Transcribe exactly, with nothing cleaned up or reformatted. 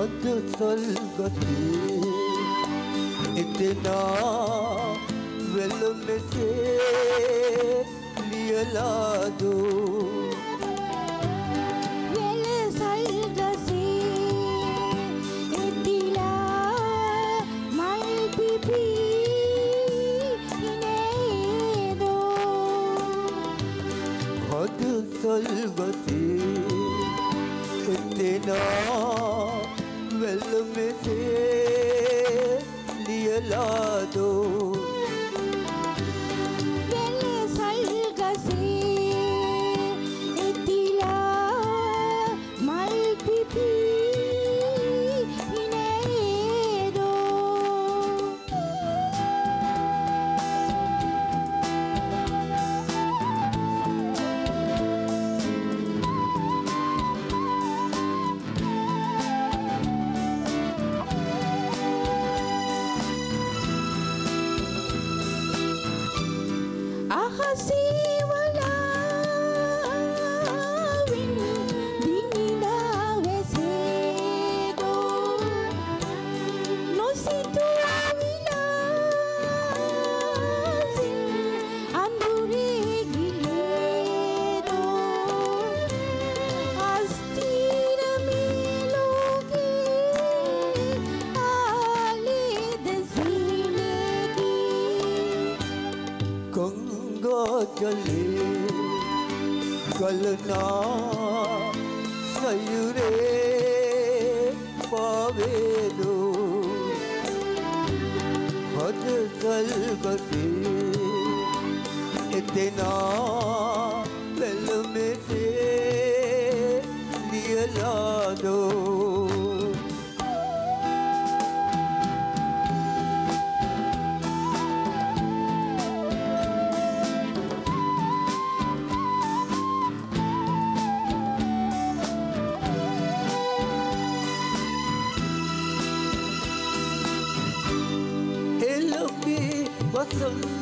හොඳ සල්ගතේ එතනා වෙල මෙසේ ලියලාදෝ වෙල සල්ගසේ එතිලා මල් පිපි නේදෝ හොඳ සල්ගතේ එතනා වෙල මෙසේ ලියලාදෝ වෙල සල්ගසේ එතිලා මල් පිපි නේදෝ අහසේ වලාවින් දිනිනා වැසේදෝ නොසිතුවා විලාසින් අඳුරේ ගිලේදෝ අස්තිර මේ ලෝකේ ආලේද සීනේකී गंगा जले गलना सयुरे पावेदो हद सलगते इतना दिल में से लियला दो वसंत